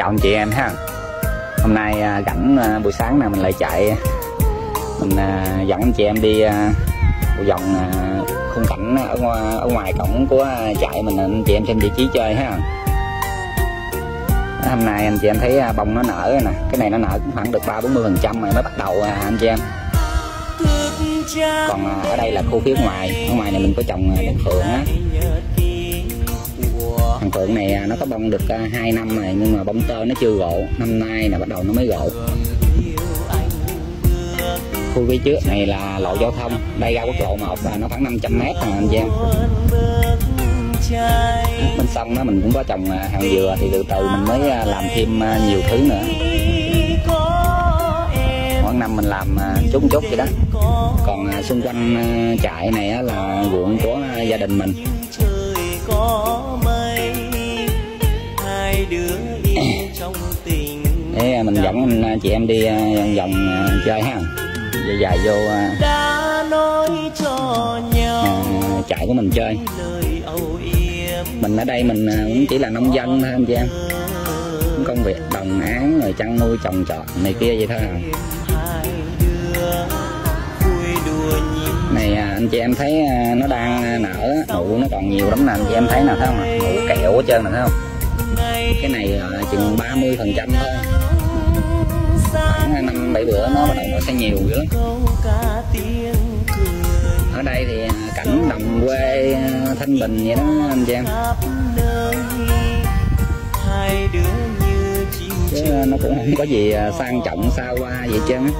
chào anh chị em ha. Hôm nay rảnh buổi sáng này mình lại chạy, mình dẫn anh chị em đi một vòng khung cảnh ở ngoài cổng của trại mình, anh chị em xem vị trí chơi ha. Hôm nay anh chị em thấy bông nó nở rồi nè, cái này nó nở cũng khoảng được 30-40% rồi mới bắt đầu anh chị em. Còn ở đây là khu phía ngoài, ở ngoài này mình có trồng đèn phượng á. Thằng phượng này nó có bông được 2 năm rồi nhưng mà bông tơ nó chưa gộ, năm nay là bắt đầu nó mới gộ. Khu phía trước này là lộ giao thông, đây ra quốc lộ 1 là nó khoảng 500 m anh chị em. Bên sông đó mình cũng có trồng hàng dừa, thì từ từ mình mới làm thêm nhiều thứ nữa. Mỗi năm mình làm chút vậy đó. Còn xung quanh trại này là ruộng của gia đình mình. Để mình dẫn anh chị em đi vòng chơi ha, dài vô trại của mình chơi. Mình ở đây mình cũng chỉ là nông dân thôi anh chị em, công việc đồng áng rồi chăn nuôi trồng trọt này kia vậy thôi à. Này anh chị em thấy nó đang nở, nụ nó còn nhiều lắm nè anh chị em thấy nào, thấy không, nụ kẹo hết trơn nè, thấy không. Cái này chừng 30% thôi, khoảng 5-7 bữa nó bắt đầu nó sẽ nhiều dữ lắm. Ở đây thì cảnh đồng quê thanh bình vậy đó anh chị em, chứ nó cũng không có gì sang trọng xa hoa vậy trơn á.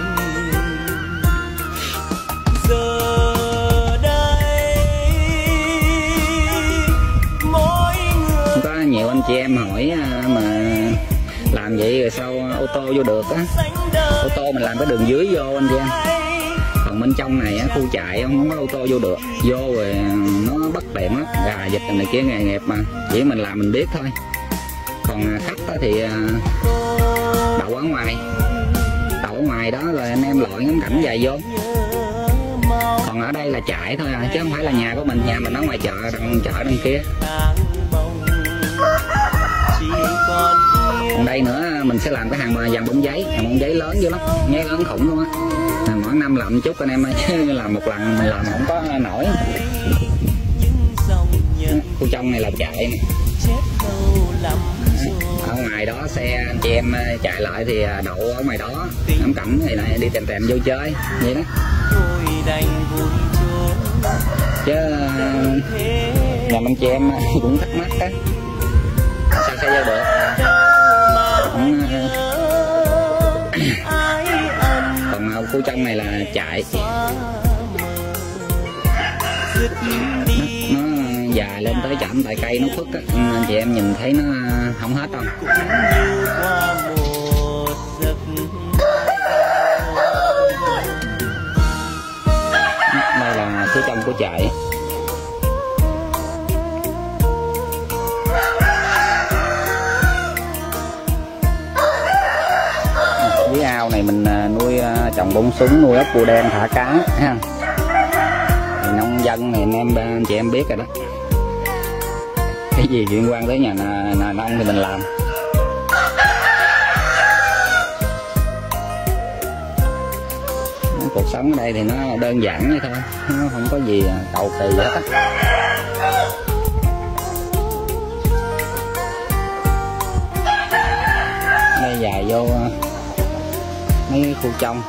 Có nhiều anh chị em hỏi mà làm vậy rồi sao ô tô vô được á. Ô tô mình làm cái đường dưới vô anh chị em, còn bên trong này khu trại không có ô tô vô được, vô rồi nó bất tiện lắm, gà vịt này kia nghề nghiệp mà, chỉ mình làm mình biết thôi. Còn khách thì đậu ở ngoài đó rồi anh em lội ngắm cảnh dài vô. Còn ở đây là trại thôi à, chứ không phải là nhà của mình, nhà mình ở ngoài chợ đằng kia. Còn đây nữa mình sẽ làm cái hàng dàn bông giấy, lớn dữ lắm, giấy lớn khủng luôn á. Mỗi năm làm chút anh em ơi, chứ làm một lần mình làm không có nổi. Khu trong này là trại này. Ở ngoài đó xe anh chị em chạy lại thì đậu ở ngoài đó, ngắm cảnh này đi tèm vô chơi vậy đó. Chứ làm anh chị em cũng thắc mắc á, sao xe vô được. Còn khu trong này là trại, nó dài lên tới chạm tại cây nó khuất á, anh chị em nhìn thấy nó không hết đâu. Đây là phía trong của trại. Dưới ao này mình nuôi trồng bông súng, nuôi ốc bươu đen, thả cá ha. Thì nông dân này anh chị em biết rồi đó, cái gì liên quan tới nhà nông thì mình làm. Cuộc sống ở đây thì nó đơn giản vậy thôi, nó không có gì cầu kỳ hết á. Đây dài vô mấy khu trong,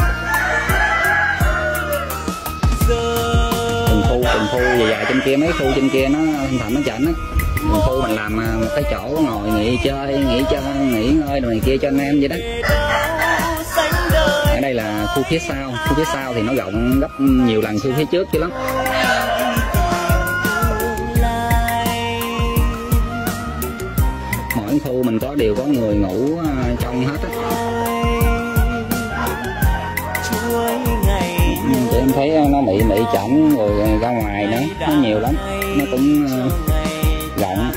từng khu dài trên kia, mấy khu trên kia nó thành nó chảnh á. Từng khu mình làm một cái chỗ ngồi nghỉ ngơi rồi này kia cho anh em vậy đó. Ở đây là khu phía sau thì nó rộng gấp nhiều lần khu phía trước chứ lắm. Mỗi khu mình đều có người ngủ trong hết á. Chị em thấy nó mị chỏng rồi ra ngoài nữa, nó nhiều lắm, nó cũng rộng.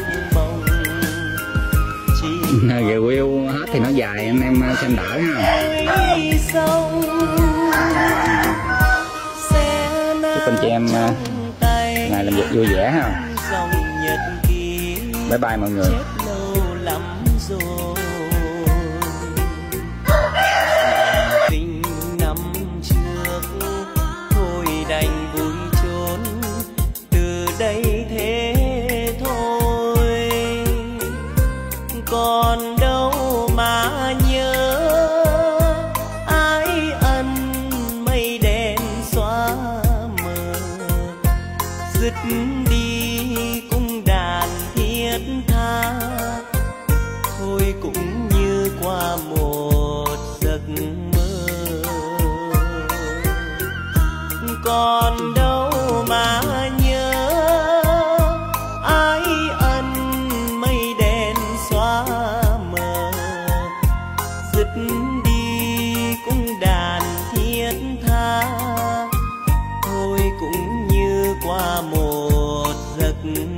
Review hết thì nó dài, anh em xem đỡ ha. Chúc anh chị em ngày làm việc vui vẻ ha. Bye bye mọi người. rồi. Tình năm trước thôi đành vui trốn, từ đây thế thôi. Còn đâu mà nhớ ái ân mây đen xóa mờ, dứt đi cung đàn thiết tha, thôi cũng như qua một giấc mơ. Còn đâu mà nhớ ái ân mây đen xóa mờ, dứt đi cung đàn thiết tha, thôi cũng như qua một giấc